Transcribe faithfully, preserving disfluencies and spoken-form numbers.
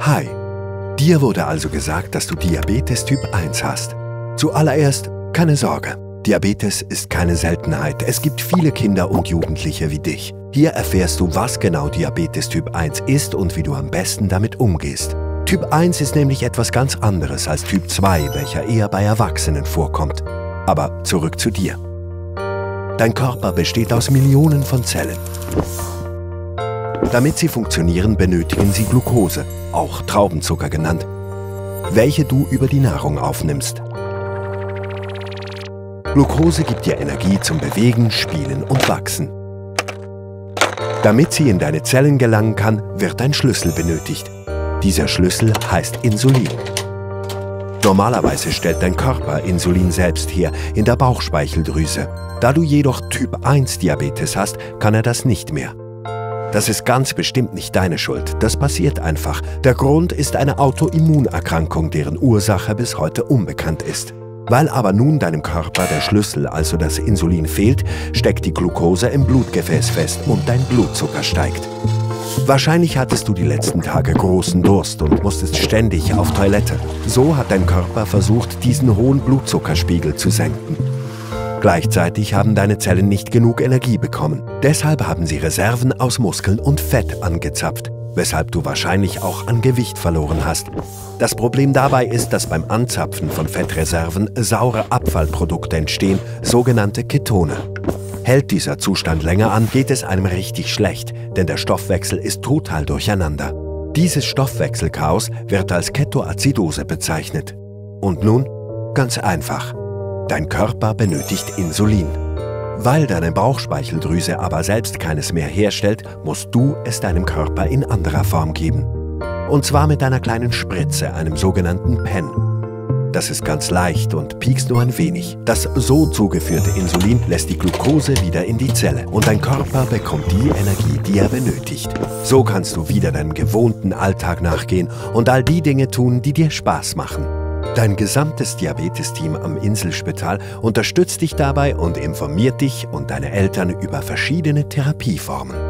Hi, dir wurde also gesagt, dass du Diabetes Typ eins hast. Zuallererst, keine Sorge. Diabetes ist keine Seltenheit. Es gibt viele Kinder und Jugendliche wie dich. Hier erfährst du, was genau Diabetes Typ eins ist und wie du am besten damit umgehst. Typ eins ist nämlich etwas ganz anderes als Typ zwei, welcher eher bei Erwachsenen vorkommt. Aber zurück zu dir. Dein Körper besteht aus Millionen von Zellen. Damit sie funktionieren, benötigen sie Glucose, auch Traubenzucker genannt, welche du über die Nahrung aufnimmst. Glucose gibt dir Energie zum Bewegen, Spielen und Wachsen. Damit sie in deine Zellen gelangen kann, wird ein Schlüssel benötigt. Dieser Schlüssel heißt Insulin. Normalerweise stellt dein Körper Insulin selbst her, in der Bauchspeicheldrüse. Da du jedoch Typ eins Diabetes hast, kann er das nicht mehr. Das ist ganz bestimmt nicht deine Schuld, das passiert einfach. Der Grund ist eine Autoimmunerkrankung, deren Ursache bis heute unbekannt ist. Weil aber nun deinem Körper der Schlüssel, also das Insulin, fehlt, steckt die Glucose im Blutgefäß fest und dein Blutzucker steigt. Wahrscheinlich hattest du die letzten Tage großen Durst und musstest ständig auf Toilette. So hat dein Körper versucht, diesen hohen Blutzuckerspiegel zu senken. Gleichzeitig haben deine Zellen nicht genug Energie bekommen. Deshalb haben sie Reserven aus Muskeln und Fett angezapft, weshalb du wahrscheinlich auch an Gewicht verloren hast. Das Problem dabei ist, dass beim Anzapfen von Fettreserven saure Abfallprodukte entstehen, sogenannte Ketone. Hält dieser Zustand länger an, geht es einem richtig schlecht, denn der Stoffwechsel ist total durcheinander. Dieses Stoffwechselchaos wird als Ketoazidose bezeichnet. Und nun? Ganz einfach. Dein Körper benötigt Insulin. Weil deine Bauchspeicheldrüse aber selbst keines mehr herstellt, musst du es deinem Körper in anderer Form geben. Und zwar mit einer kleinen Spritze, einem sogenannten Pen. Das ist ganz leicht und piekst nur ein wenig. Das so zugeführte Insulin lässt die Glucose wieder in die Zelle und dein Körper bekommt die Energie, die er benötigt. So kannst du wieder deinem gewohnten Alltag nachgehen und all die Dinge tun, die dir Spaß machen. Dein gesamtes Diabetesteam am Inselspital unterstützt dich dabei und informiert dich und deine Eltern über verschiedene Therapieformen.